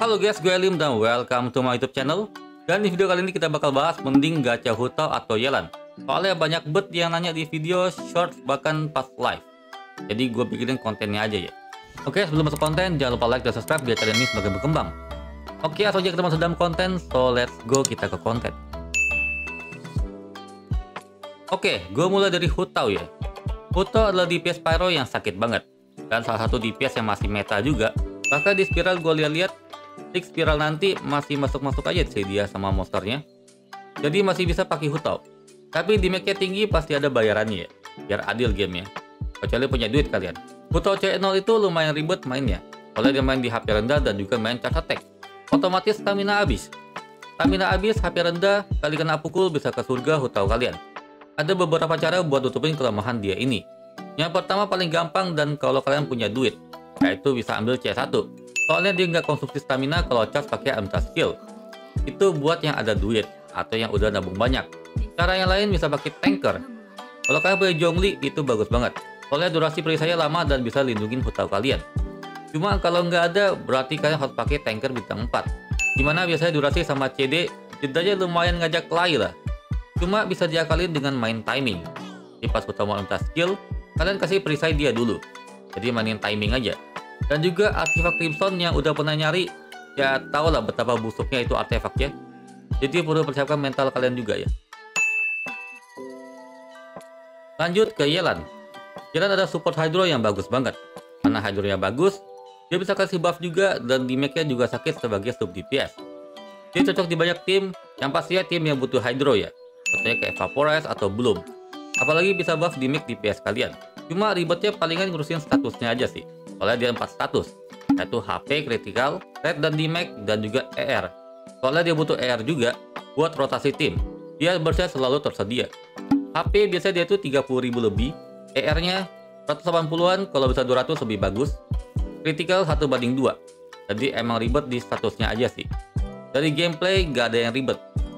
Halo guys, gue Elim dan welcome to my YouTube channel. Dan di video kali ini kita bakal bahas mending gacha Hutao atau Yelan. Soalnya banyak bet yang nanya di video, short, bahkan pas live. Jadi gue bikinin kontennya aja ya. Oke, sebelum masuk konten, jangan lupa like dan subscribe biar channel ini semakin berkembang. Oke, langsung aja kita masuk dalam konten, so let's go kita ke konten. Oke, gue mulai dari Hutao ya. Hutao adalah DPS Pyro yang sakit banget. Dan salah satu DPS yang masih meta juga. Bahkan di spiral gue lihat-lihat, tick spiral nanti masih masuk-masuk aja sih dia sama monsternya. Jadi masih bisa pakai Hutao. Tapi damage-nya tinggi pasti ada bayarannya ya, biar adil gamenya. Kecuali punya duit kalian. Hutao C0 itu lumayan ribet mainnya. Soalnya dia main di HP rendah dan juga main charge attack. Otomatis stamina habis. Stamina habis, HP rendah, kali kena pukul bisa ke surga Hutao kalian. Ada beberapa cara buat tutupin kelemahan dia ini. Yang pertama paling gampang dan kalau kalian punya duit, yaitu bisa ambil C1. Soalnya dia nggak konsumsi stamina kalau charge pakai ultra skill. Itu buat yang ada duit atau yang udah nabung banyak. Cara yang lain bisa pakai tanker. Kalau kalian punya Zhongli itu bagus banget. Soalnya durasi perisainya lama dan bisa lindungin Hutao kalian. Cuma kalau nggak ada berarti kalian harus pakai tanker bintang 4. Dimana biasanya durasi sama CD jedanya lumayan ngajak lari lah. Cuma bisa diakalin dengan main timing. Di pas Hutao mau ultra skill, kalian kasih perisai dia dulu. Jadi mainin timing aja. Dan juga artefak Crimson yang udah pernah nyari, ya tau lah betapa busuknya itu artefaknya. Jadi perlu persiapkan mental kalian juga ya. Lanjut ke Yelan. Yelan ada support Hydro yang bagus banget. Karena Hydro-nya bagus, dia bisa kasih buff juga dan damage-nya juga sakit sebagai sub DPS. Dia cocok di banyak tim, yang pastinya tim yang butuh Hydro ya. Contohnya kayak Vaporize atau Bloom. Apalagi bisa buff damage DPS kalian. Cuma ribetnya palingan ngurusin statusnya aja sih. Soalnya dia 4 status, yaitu HP, critical, red dan damage, dan juga ER. Soalnya dia butuh ER juga buat rotasi tim. Dia burst-nya selalu tersedia. HP biasanya dia tuh 30.000 lebih, ER-nya 180-an, kalau bisa 200 lebih bagus. Critical 1/2. Jadi emang ribet di statusnya aja sih. Dari gameplay nggak ada yang ribet.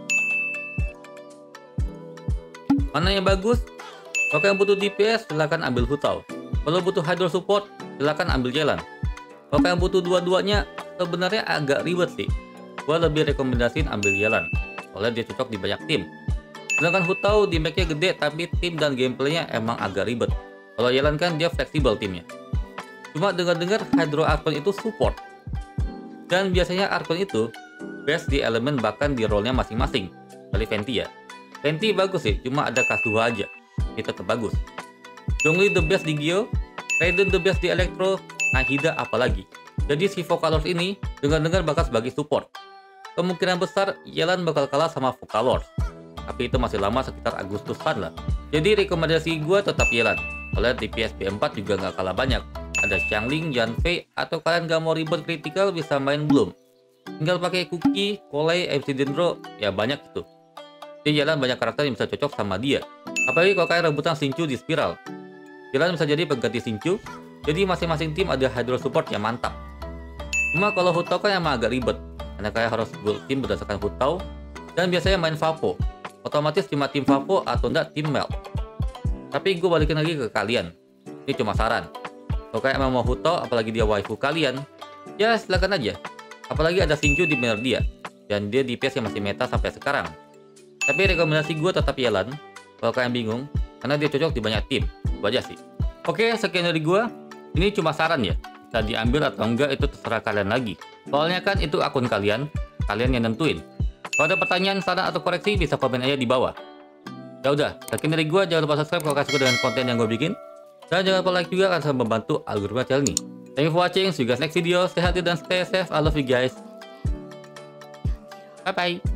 Mana yang bagus? Kalau kalian butuh DPS, silahkan ambil Hutao. Kalau butuh Hydro support, silahkan ambil Yelan. Kalau kalian butuh dua-duanya, sebenarnya agak ribet sih. Gua lebih rekomendasiin ambil Yelan, soalnya dia cocok di banyak tim. Sedangkan Hutao damage-nya gede, tapi tim dan gameplaynya emang agak ribet. Kalau Yelan kan dia fleksibel timnya. Cuma dengar-dengar Hydro Archon itu support. Dan biasanya Archon itu best di elemen bahkan di role-nya masing-masing. Kali Venti ya. Venti bagus sih, cuma ada Kazuha aja. Itu tetap bagus. Zhongli the best di Gyo, Raiden the best di Electro, Nahida apalagi. Jadi si Vocalors ini dengar-dengar bakal sebagai support. Kemungkinan besar Yelan bakal kalah sama Vocalors. Tapi itu masih lama sekitar Agustusan lah. Jadi rekomendasi gue tetap Yelan. Soalnya DPS B4 juga nggak kalah banyak. Ada Xiangling, Yanfei, atau kalian nggak mau ribet critical bisa main Bloom. Tinggal pakai Kuki, Kolei, MC Dendro, ya banyak itu. Jadi Yelan banyak karakter yang bisa cocok sama dia. Apalagi kalau kalian rebutan Xingqiu di spiral. Yelan bisa jadi pengganti Xingqiu. Jadi masing-masing tim ada Hydro support yang mantap. Cuma kalau Hutao kan emang agak ribet. Karena kalian harus build tim berdasarkan Hutao. Dan biasanya main Vapo. Otomatis cuma tim Vapo atau enggak tim Melt. Tapi gue balikin lagi ke kalian. Ini cuma saran. Kalau kalian emang mau Hutao, apalagi dia waifu kalian, ya silakan aja. Apalagi ada Xingqiu di banner dia. Dan dia DPS yang masih meta sampai sekarang. Tapi rekomendasi gue tetap Yelan. Kalau kalian bingung, karena dia cocok di banyak tim. Itu aja sih. Oke, sekian dari gue. Ini cuma saran ya. Bisa diambil atau enggak itu terserah kalian lagi. Soalnya kan itu akun kalian. Kalian yang nentuin. Kalau ada pertanyaan, saran atau koreksi bisa komen aja di bawah. Ya udah, sekian dari gue. Jangan lupa subscribe kalau kalian suka dengan konten yang gue bikin. Dan jangan lupa like juga karena sangat membantu algoritma channel ini. Thank you for watching. See you guys next video. Stay healthy dan stay safe. I love you guys. Bye bye.